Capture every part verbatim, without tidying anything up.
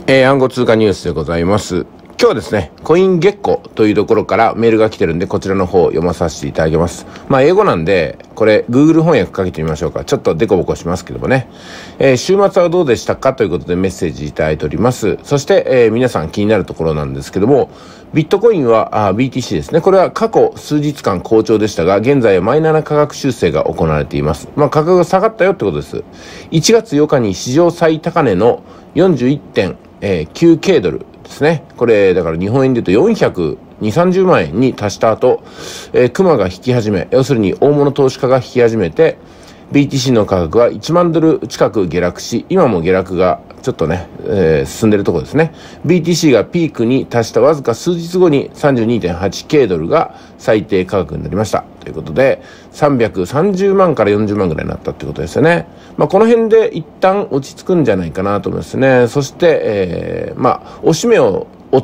えー、暗号通貨ニュースでございます。今日はですね、コインゲッコというところからメールが来てるんで、こちらの方を読まさせていただきます。まあ、英語なんで、これ、Google 翻訳かけてみましょうか。ちょっとデコボコしますけどもね。えー、週末はどうでしたかということでメッセージいただいております。そして、えー、皆さん気になるところなんですけども、ビットコインは、あ ビーティーシー ですね。これは過去数日間好調でしたが、現在はマイナーな価格修正が行われています。まあ、価格が下がったよってことです。いちがつようかに史上最高値の よんじゅういってんきゅうケー ドルですね。これ、だから日本円で言うとよんひゃくにじゅう、さんじゅうまんえんに達した後、えー、クマが引き始め、要するに大物投資家が引き始めて、ビーティーシー の価格はいちまんドル近く下落し、今も下落がちょっとね、えー、進んでるところですね。ビーティーシー がピークに達したわずか数日後に さんじゅうにてんはちケー ドルが最低価格になりました。ということで、さんびゃくさんじゅうまんからよんじゅうまんぐらいになったってことですよね。まあ、この辺で一旦落ち着くんじゃないかなと思いますね。そして、えー、まあ、押し目を追って、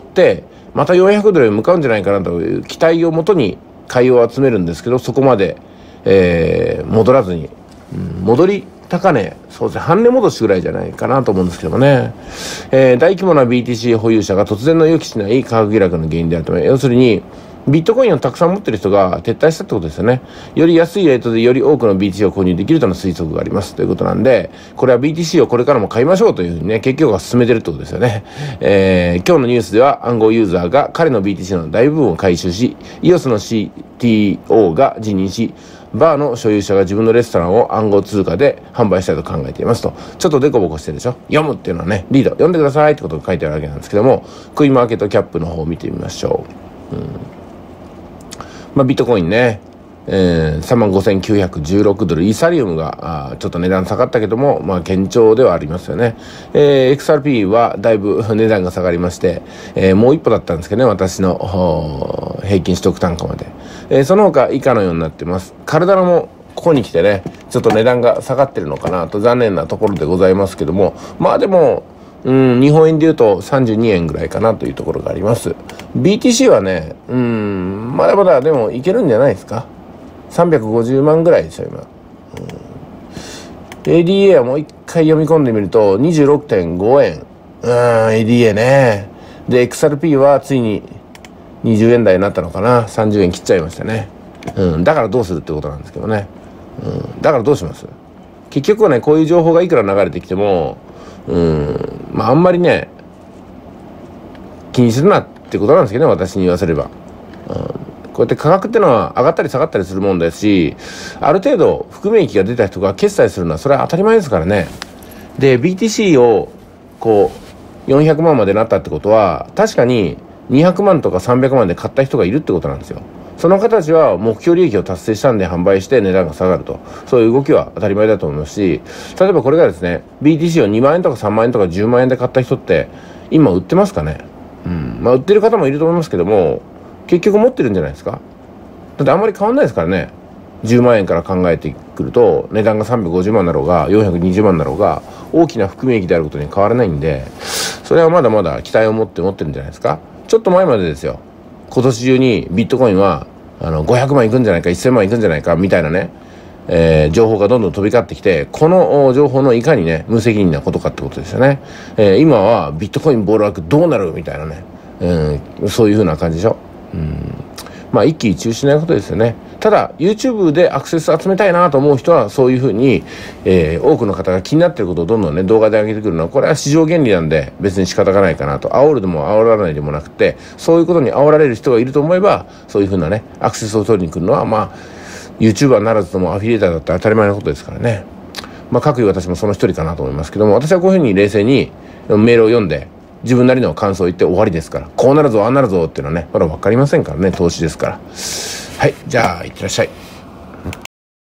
またよんひゃくドルへ向かうんじゃないかなという期待をもとに買いを集めるんですけど、そこまで、えー、戻らずに、うん、戻り高値、そうですね、半値戻しぐらいじゃないかなと思うんですけどもね。えー、大規模な ビーティーシー 保有者が突然の予期しない価格下落の原因であるため、要するに、ビットコインをたくさん持ってる人が撤退したってことですよね。より安いレートでより多くの ビーティーシー を購入できるとの推測がありますということなんで、これは ビーティーシー をこれからも買いましょうというふうにね、結局は進めてるってことですよね。えー、今日のニュースでは暗号ユーザーが彼の ビーティーシー の大部分を回収し、イオス の シーティーオー が辞任し、バーの所有者が自分のレストランを暗号通貨で販売したいと考えていますと。ちょっとデコボコしてるでしょ。読むっていうのはね、リード、読んでくださいってことが書いてあるわけなんですけども、クイーンマーケットキャップの方を見てみましょう。うん、まあ、ビットコインね、えー、さんまんごせんきゅうひゃくじゅうろくドル、イーサリウムがあちょっと値段下がったけども、まあ堅調ではありますよね。えー、エックスアールピー はだいぶ値段が下がりまして、えー、もう一歩だったんですけどね、私の平均取得単価まで。えー、その他以下のようになってます。カルダノもここに来てね、ちょっと値段が下がってるのかなと残念なところでございますけども、まあでも、うん、日本円で言うとさんじゅうにえんぐらいかなというところがあります。ビーティーシー はね、うん、まだまだでもいけるんじゃないですか。さんびゃくごじゅうまんぐらいでしょ、今。うん、エーディーエー はもう一回読み込んでみると にじゅうろくてんごえん。うん、エーディーエー ね。で、エックスアールピー はついににじゅうえん台になったのかな。さんじゅうえん切っちゃいましたね。うん、だからどうするってことなんですけどね。うん、だからどうします？結局はね、こういう情報がいくら流れてきても、うん、まああんまりね、気にするなってことなんですけどね、私に言わせれば。うん、こうやって価格ってのは上がったり下がったりするもんですし、ある程度含み益が出た人が決済するのはそれは当たり前ですからね。で、ビーティーシー をこうよんひゃくまんまでなったってことは、確かににひゃくまんとかさんびゃくまんで買った人がいるってことなんですよ。その方たちは目標利益を達成したんで販売して値段が下がると。そういう動きは当たり前だと思いますし、例えばこれがですね、ビーティーシー をにまんえんとかさんまんえんとかじゅうまんえんで買った人って今売ってますかね。うん。まあ売ってる方もいると思いますけども、結局持ってるんじゃないですか。だってあんまり変わんないですからね。じゅうまんえんから考えてくると、値段がさんびゃくごじゅうまんだろうが、よんひゃくにじゅうまんだろうが、大きな含み益であることに変わらないんで、それはまだまだ期待を持って持ってるんじゃないですか。ちょっと前までですよ。今年中にビットコインは、あの、ごひゃくまんいくんじゃないか、せんまんいくんじゃないか、みたいなね、えー、情報がどんどん飛び交ってきて、この情報のいかにね、無責任なことかってことですよね。えー、今はビットコイン暴落どうなるみたいなね、うん、そういう風な感じでしょ。うん、まあ一喜一憂しないことですよね。ただ YouTube でアクセス集めたいなと思う人はそういうふうに、えー、多くの方が気になっていることをどんどんね動画で上げてくるのは、これは市場原理なんで別に仕方がないかなと。煽るでも煽らないでもなくて、そういうことに煽られる人がいると思えば、そういうふうなねアクセスを取りに来るのは、まあ YouTuber ならずともアフィリエーターだって当たり前のことですからね。まあ各位私もその一人かなと思いますけども、私はこういうふうに冷静にメールを読んで自分なりの感想を言って終わりですから、こうなるぞああなるぞっていうのはねまだ分かりませんからね、投資ですから。はい、じゃあいってらっしゃい。